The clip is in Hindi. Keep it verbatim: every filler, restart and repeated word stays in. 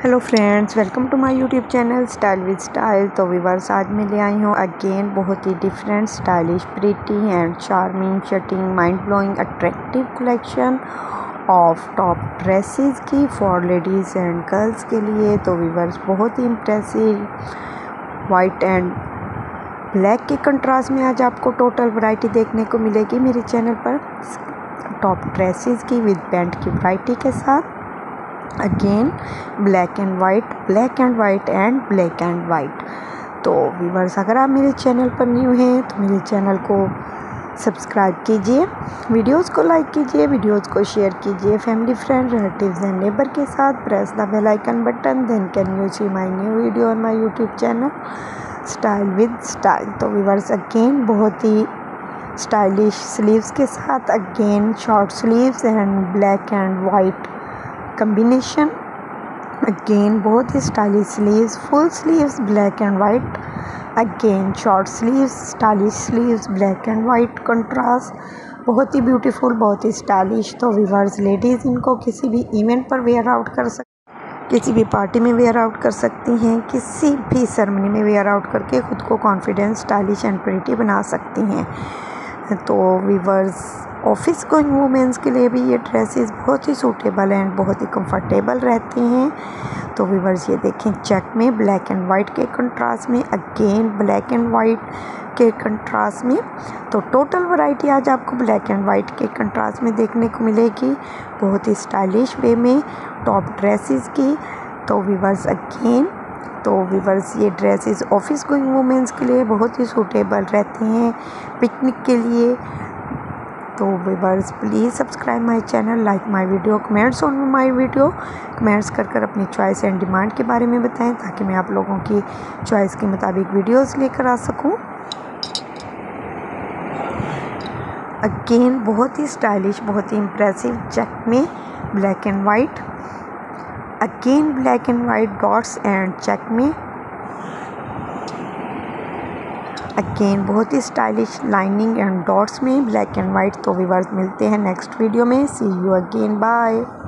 Hello friends, welcome to my YouTube channel style with style. तो व्यूअर्स, आज मैं ले आई हूँ अगेन बहुत ही different, stylish, pretty and charming, shirting, mind blowing, attractive collection of top dresses की फॉर लेडीज़ एंड गर्ल्स के लिए। तो व्यूअर्स, बहुत ही इम्प्रेसिव वाइट एंड ब्लैक के कंट्रास्ट में आज आपको टोटल वैरायटी देखने को मिलेगी मेरे चैनल पर, टॉप ड्रेसेस की विद पैंट की वैरायटी के साथ। Again black and white, black and white and black and white. तो व्यूअर्स, अगर आप मेरे चैनल पर न्यू हैं तो मेरे चैनल को सब्सक्राइब कीजिए, वीडियोस को लाइक कीजिए, वीडियोस को शेयर कीजिए family, friend, relatives and neighbour के साथ। Press the bell icon button, then can you see my new video on my YouTube channel style with style. तो व्यूअर्स, अगेन बहुत ही स्टाइलिश स्लीव्स के साथ, again short sleeves and black and white combination. Again बहुत ही stylish sleeves, full sleeves black and white, again short sleeves, stylish sleeves black and white contrast, बहुत ही ब्यूटीफुल, बहुत ही स्टाइलिश। तो व्यूअर्स, लेडीज़ इनको किसी भी इवेंट पर वेयर आउट कर सकती, किसी भी पार्टी में वेयर आउट कर सकती हैं, किसी भी सेरेमनी में वेयर आउट करके खुद को कॉन्फिडेंस, स्टाइलिश एंड प्रिटी बना सकती हैं। तो व्यूअर्स, ऑफिस गोइंग वुमेंस के लिए भी ये ड्रेसेस बहुत ही सूटेबल एंड बहुत ही कंफर्टेबल रहते हैं। तो व्यूअर्स, ये देखें, चेक में ब्लैक एंड वाइट के कंट्रास्ट में, अगेन ब्लैक एंड वाइट के कंट्रास्ट में। तो टोटल वैरायटी आज आपको ब्लैक एंड वाइट के कंट्रास्ट में देखने को मिलेगी, बहुत ही स्टाइलिश वे में टॉप ड्रेसेस की। तो व्यूअर्स, अगेन तो व्यूअर्स, ये ड्रेसेस ऑफिस गोइंग वुमेंस के लिए बहुत ही सूटेबल रहते हैं, पिकनिक के लिए। तो viewers, please subscribe my channel, like my video, comments on my video, comments कर कर अपनी चॉइस एंड डिमांड के बारे में बताएं, ताकि मैं आप लोगों की चॉइस के मुताबिक वीडियोस लेकर आ सकूं। अगेन बहुत ही स्टाइलिश, बहुत ही इम्प्रेसिव चेक में black and white, again black and white dots and check में, अगेन बहुत ही स्टाइलिश लाइनिंग एंड डॉट्स में ब्लैक एंड वाइट। तो व्यूअर्स, मिलते हैं नेक्स्ट वीडियो में। See you again, bye.